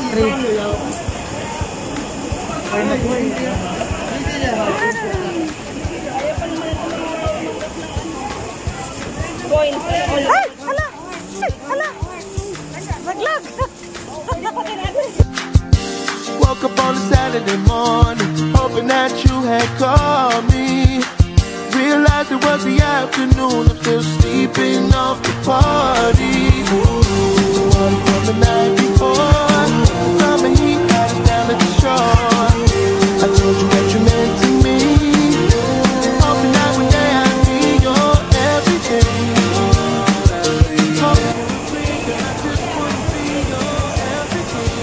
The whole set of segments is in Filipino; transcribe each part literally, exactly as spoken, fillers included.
Three. Ay! Hala! Ay! Hala! Naglag! Woke up on a Saturday morning, hoping that you had called me. Realized it was the afternoon, I'm still sleeping off the party. Ooh, one from the night before, summer heat got us down at the shore. I told you that you meant to me, hoping that one day I'd be your everything. Hoping that I just wanna be your everything.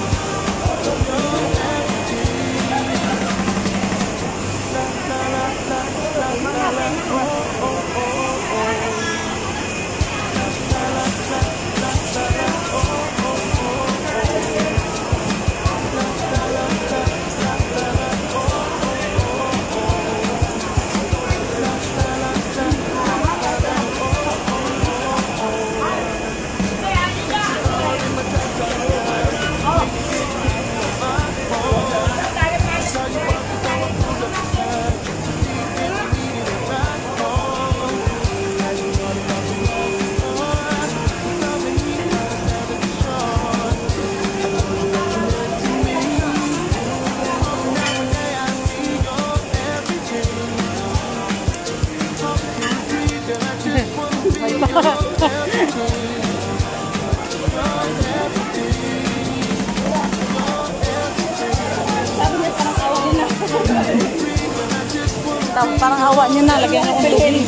Parang awa niyo na, lagyan ng tubig.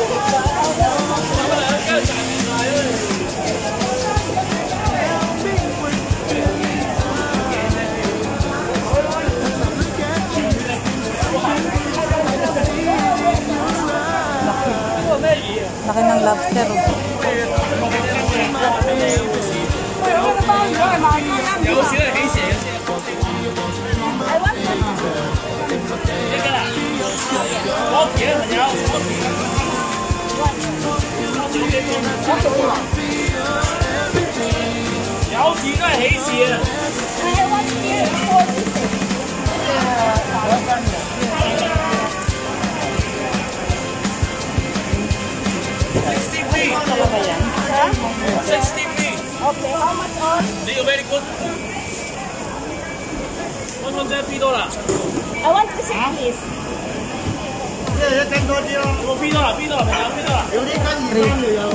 Laki ng lobster. sixty feet. Okay, how much on? Do you very good? one hundred feet dollar. I want to see please. 我飛多啦，飛多啦，朋友飛多啦。有啲跟二三就有。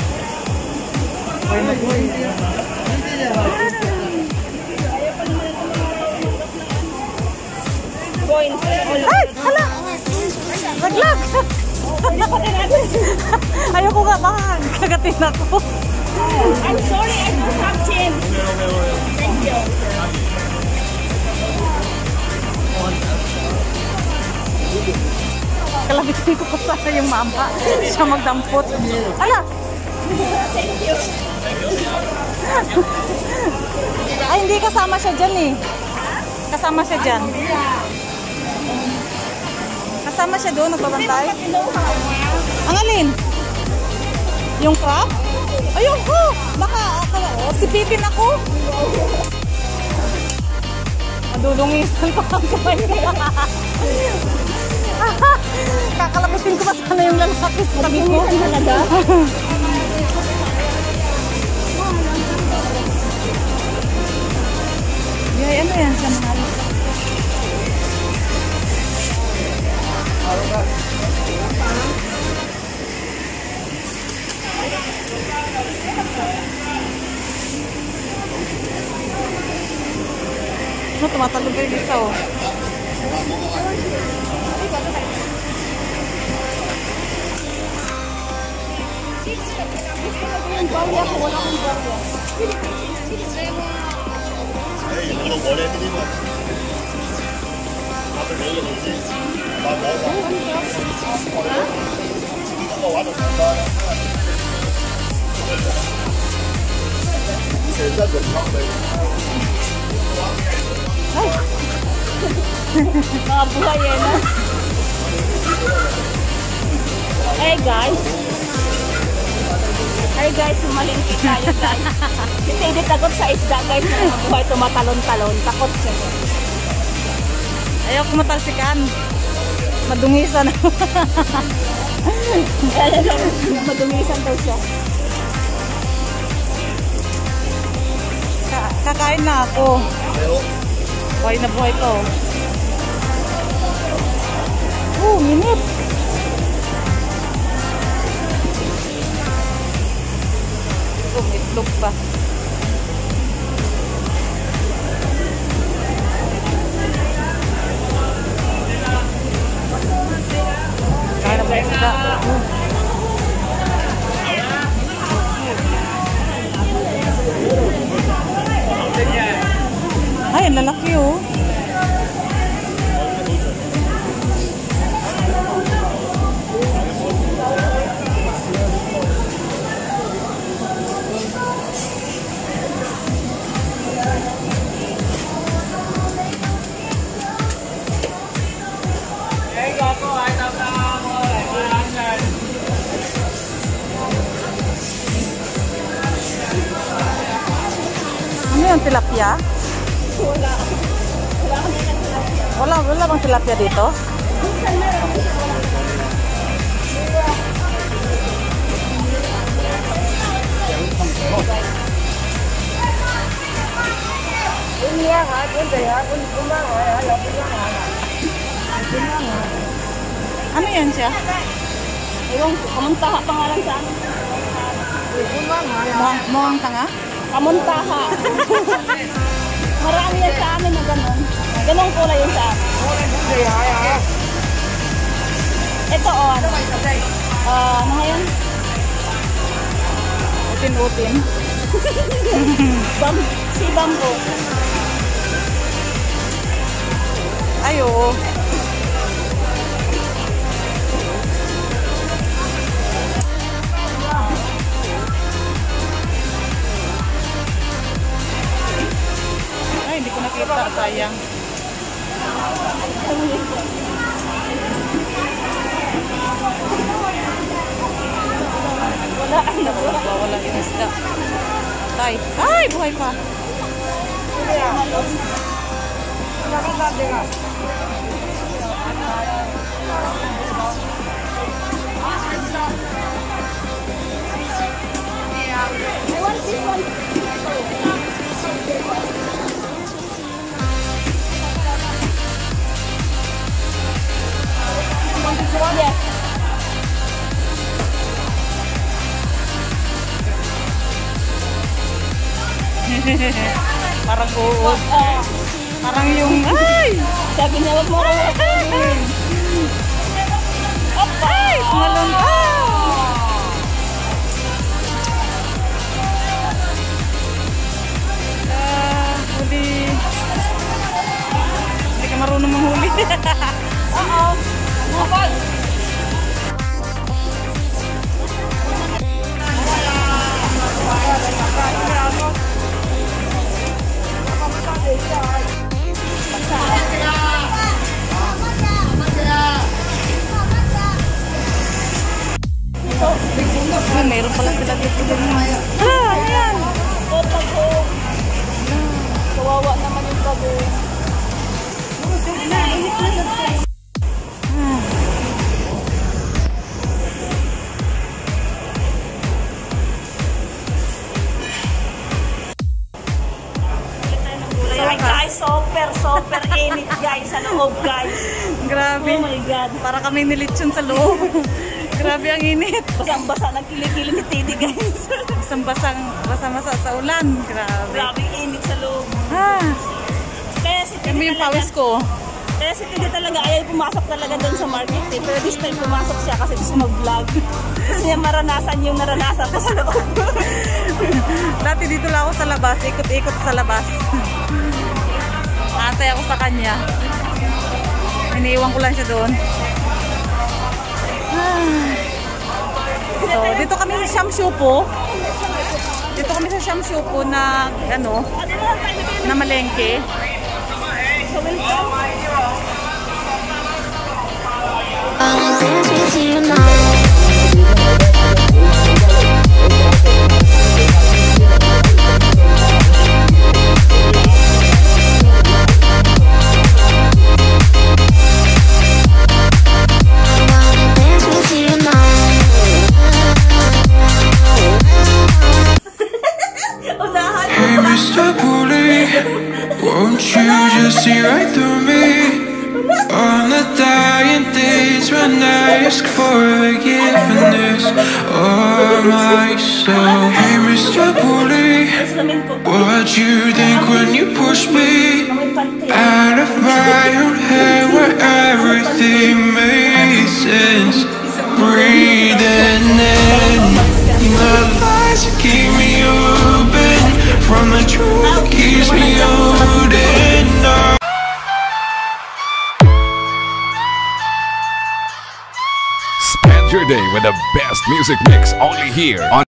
係咪可以啲啊？呢啲就係。 Ay! Hala! Naglag! Ayoko nga baka kagatin ako. I'm sorry, I don't have chin. Thank you. Kalabitin ko pa sana yung mama. Siya magdampot. Ala! Thank you. Ay, hindi kasama siya dyan eh. Kasama siya dyan. Kasama siya doon, nagbabantay. Ang alin? Yung crab? Ayun ko! Baka, akala, oh, sipipin ako. Madulungisan pa ang kamay niya. Kakalabitin ko pa sana yung lalaki sa tabi ko. Talaga? Yay, ano yan sa mahal? Ano, tumatalog kayo isa oh. Ay! Mga buhay yan ah. Hey guys. Hi guys, malingki tayo guys. Hindi, hindi takot sa isda guys. Buhay tumatalon-talon. Takot siya. Ayaw kumatalsikan. Madungisan. Kaya lang, madungisan daw siya. Ka- kakain na ako. Buhay na buhay to. Oh, minute. Oh, itlog pa. Kaya na ba yung isda? Ay, ang lalaki oh. Ano yung tilapia? Wala. Wala kami ng tilapia. Wala, wala bang tilapia dito? Minsan meron. Ano yan siya? Ewan ko, kamuntaha pangalan sa amin. Muang, muang tanga? Kamuntaha. Marami yan sa amin na gano'n. Ganong kulay yun sa amin. Ito o, ano? Uh, ano nga yan? Utin-utin. Bam si Bambo. Ay, oo. Ay, hindi ko nakita. Sayang. Wala, ano po? Wala yung isda. Tay. Ay, buhay pa. I want this one. Yes. Parang oo. Uh, Parang yung, ay! sabi niya, wag mo ako kukunin. Ay! Tumalon. Ah! Ah, huli. Hindi ka marunong manghuli. Oo. Mabal. Ay, mayroon pala sila dito. Ah, ayan. Oh, bago. Kawawa naman yung bago. So guys, super, super init guys sa loob guys. Grabe. Oh my God. Para kami nilitsyon sa loob. Grabe ang init. Basang-basa ng kilikili ni Teddy guys. Isang basang, basa-basa sa ulan. Grabe. Grabe init sa loob. Ah, Kaya si kami Teddy yung talaga, pawis ko. kaya si Teddy talaga ayaw pumasok talaga doon sa market eh. Pero this time pumasok siya kasi gusto mag-vlog. Gusto niya maranasan yung naranasan ko sa loob. Dati dito lang ako sa labas, ikot-ikot sa labas. Atay ako sa kanya. Iniiwan ko lang siya doon. Ah. So, dito kami sa Shamshupo. Dito kami sa Shamshupo na, ano, na malengke. So welcome. I'll dance with you now. Mister Bully, won't you just see right through me? On the dying days when I ask for forgiveness of myself. Hey Mister Bully, what'd you think when you pushed me out of my own head where everything made sense? Breathing in the lies that keep me open from the truth that keeps me holding on. Spend your day with the best music mix only here on